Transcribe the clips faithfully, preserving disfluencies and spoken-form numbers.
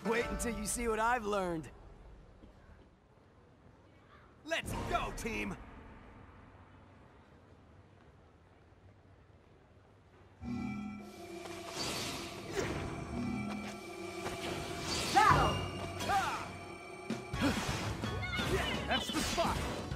Wait until you see what I've learned. Let's go, team! Battle! That's the spot!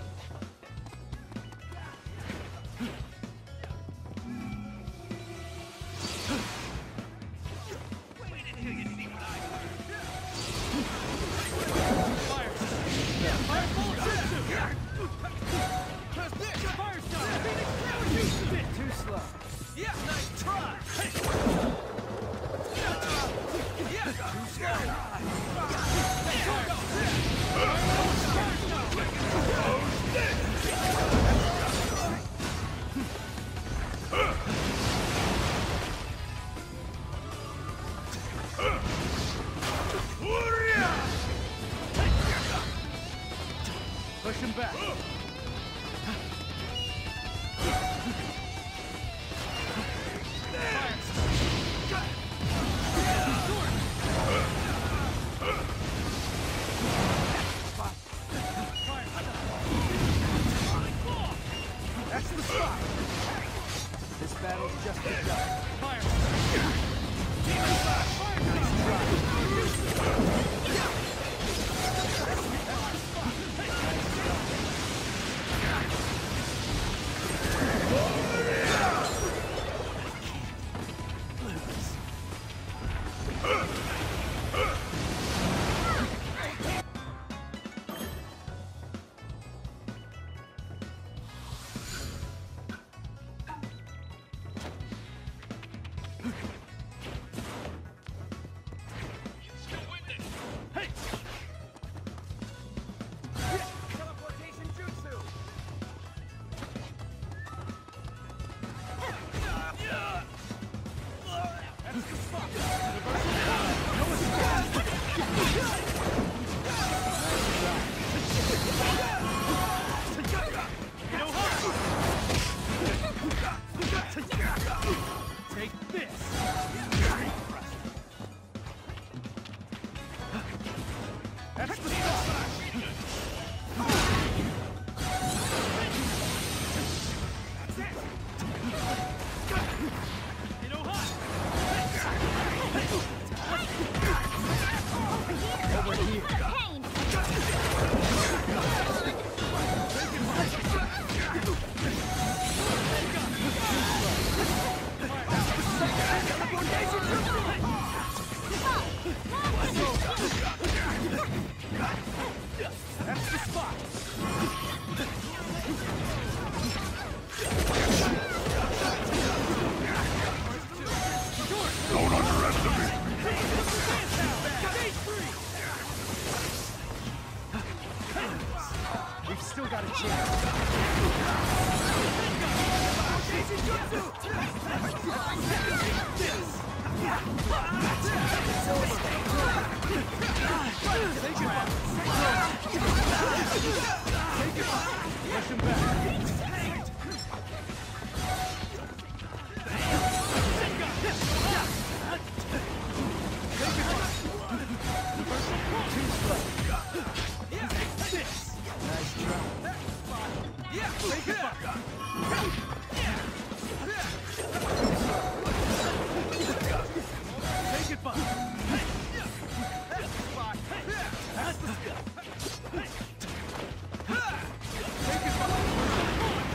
Too slow. Yeah, nice try! Hey. Yeah, too slow! Push him back. That's the spot. This battle's just begun. Fire. Hey! Teleportation jutsu! That's the spot! Take this! That's the spot! That's it! You know hot! Over here. That's the spot! Don't underestimate me. We've still got a chance. Push him back. Nice try. Yeah, take it back. Take it back. That's the spot. That's the spot. Take it back.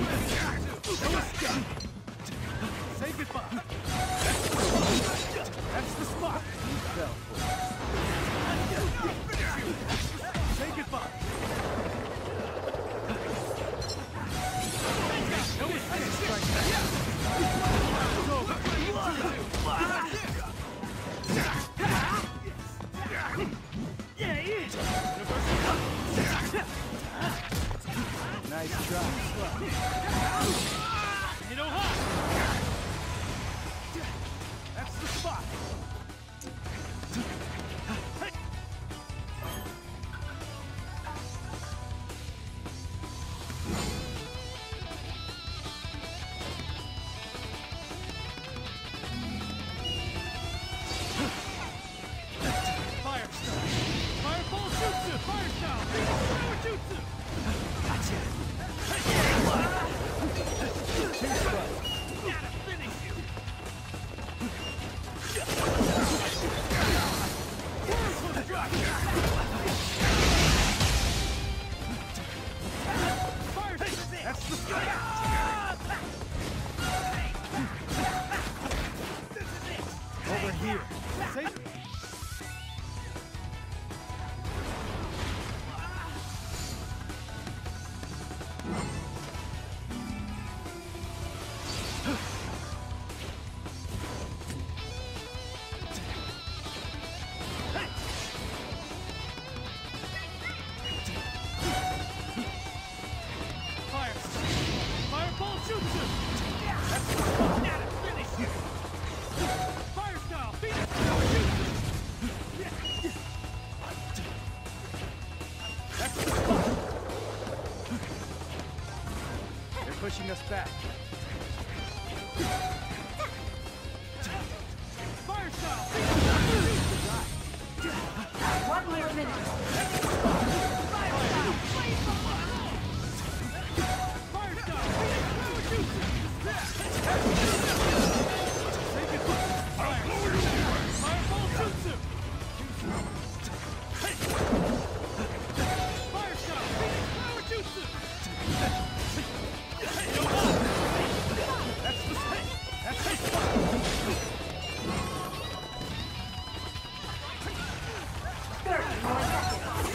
here. Say Fire! Fireball jutsu! That's the spot! At it! Finish it! Fire style! Phoenix power jutsu! That's the spot! They're pushing us back. Fire style! Phoenix power jutsu! One more minute. That's the spot! Fire style! Blaze the fire! Fire style! Phoenix power jutsu! Say goodbye! Fire! Fireball jutsu! Fire style! Phoenix power jutsu! Yo, on! That's the spot! That's the spot! Thirty more seconds.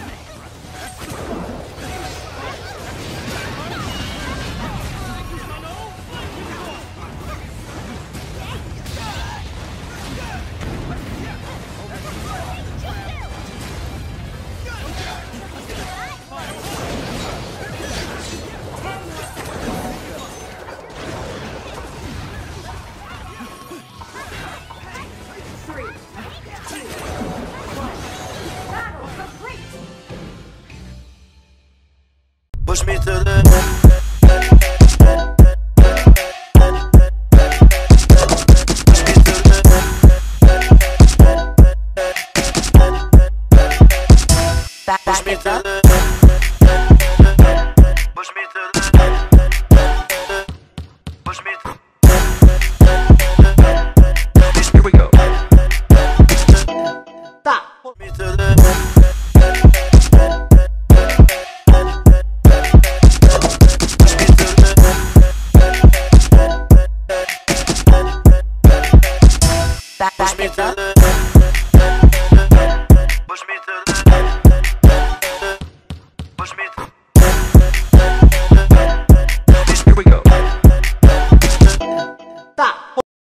Three, two, one. Battle complete. Push me to the Back, push back me it to up. the push me to the push me to here we go. Stop. Push me to the Back, push back me it to up. the